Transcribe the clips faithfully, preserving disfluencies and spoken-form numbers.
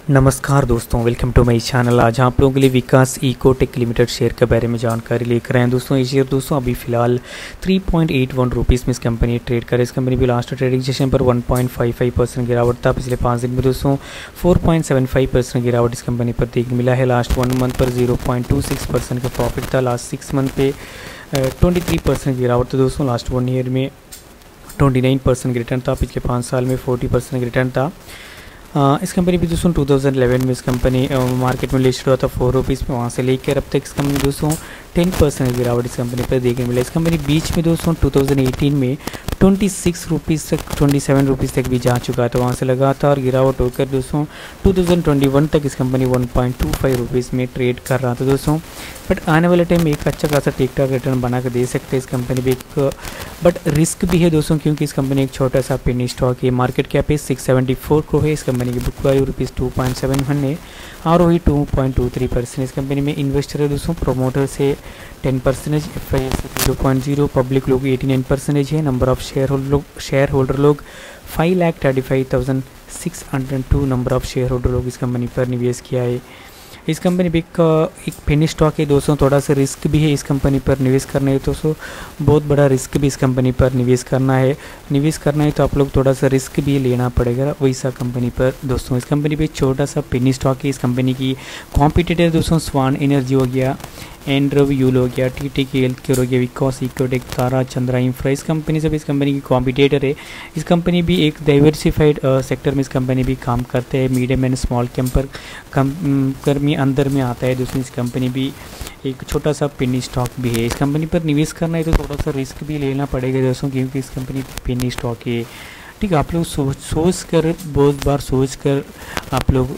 नमस्कार दोस्तों, welcome to my channel. आज आप लोगों के लिए विकास इकोटेक लिमिटेड शेयर के बारे में जानकारी लेकर आए हैं। दोस्तों ये शेयर दोस्तों अभी फिलहाल तीन पॉइंट आठ एक रुपीस में इस कंपनी ट्रेड करे। इस कंपनी भी लास्ट ट्रेडिंग सेशन पर एक पॉइंट पाँच पाँच परसेंट गिरावट था। पिछले पाँच दिन में दोस्तों चार पॉइंट सात पाँच परसेंट गिरावट इस कंपनी पर देखने मिला है। लास्ट वन मंथ पर जीरो पॉइंट दो छह परसेंट का प्रॉफिट था। लास्ट सिक्स मंथ पे तेईस परसेंट गिरावट था दोस्तों। लास्ट वन ईयर में उनतीस परसेंट रिटर्न था। पिछले पाँच साल में चालीस परसेंट रिटर्न था। आ, इस कंपनी भी दोस्तों दो हज़ार ग्यारह में इस कंपनी मार्केट में लिस्ट हुआ था फोर रुपीज़ में। वहाँ से लेकर अब तक इस कंपनी दोस्तों टेन परसेंट गिरावट इस कंपनी पर देखने मिला। इस कंपनी बीच में दोस्तों दो हज़ार अठारह में छब्बीस रुपीज़ तक सत्ताईस रुपीज़ तक भी जा चुका है। तो वहाँ से लगातार गिरावट होकर दोस्तों दो हज़ार इक्कीस तक इस कंपनी एक पॉइंट दो पाँच रुपीज़ में ट्रेड कर रहा था दोस्तों। बट आने वाले टाइम में एक अच्छा खासा टिक टाक रिटर्न बना कर दे सकते हैं इस कंपनी भी। एक बट रिस्क भी है दोस्तों, क्योंकि इस कंपनी एक छोटा सा पेनी स्टॉक है। मार्केट कैप है सिक्स सेवेंटी फोर करोड़ है। इस कंपनी की book value rupees two point seven one है। R O E two point two three percent. इस कंपनी में इन्वेस्टर है दोस्तों, प्रोमोटर से ten percentage, F I S zero point zero, public लोग एटी नाइन परसेंटेज है। Number of share holder लोग share holder लोग five lakh thirty five thousand six hundred two number of share holder लोग इस company पर निवेश किया है। इस कंपनी भी एक एक पेनी स्टॉक है दोस्तों, थोड़ा सा रिस्क भी है इस कंपनी पर निवेश करना है। तो सो बहुत बड़ा रिस्क भी इस कंपनी पर निवेश करना है निवेश करना है तो आप लोग थोड़ा सा रिस्क भी लेना पड़ेगा वैसा कंपनी पर दोस्तों। इस कंपनी पे छोटा सा पेनी स्टॉक है। इस कंपनी की कॉम्पिटिटर दोस्तों स्वान एनर्जी हो गया, एंड्रव यूल हो गया, टी टी के हेल्थ केयर हो गया, विकास इकोटेक, तारा चंद्रा इंफ्रा। इस कंपनी से भी इस कंपनी की कॉम्पिटिटर है। इस कंपनी भी एक डाइवर्सिफाइड सेक्टर में इस कंपनी भी काम करते हैं। मीडियम एंड स्मॉल कैम पर कम कर में अंदर में आता है दोस्तों। इस कंपनी भी एक छोटा सा पेनी स्टॉक भी है। इस कंपनी पर निवेश करना है तो थोड़ा सा रिस्क भी लेना पड़ेगा दोस्तों, क्योंकि इस कंपनी पेनी स्टॉक है। ठीक है, आप लोग सोच सोच कर बहुत बार सोच कर आप लोग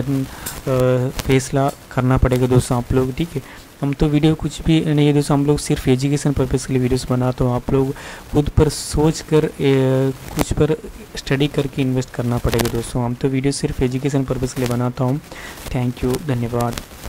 निर्णय फैसला करना पड़ेगा दोस्तों आप लोग। ठीक है, हम तो वीडियो कुछ भी नहीं है दोस्तों, हम लोग सिर्फ एजुकेशन पर्पज़ के लिए वीडियोस बनाते हो। आप लोग खुद पर सोच कर ए, कुछ पर स्टडी करके इन्वेस्ट करना पड़ेगा दोस्तों। हम तो वीडियो सिर्फ एजुकेशन पर्पज़ के लिए बनाता हूँ। थैंक यू, धन्यवाद।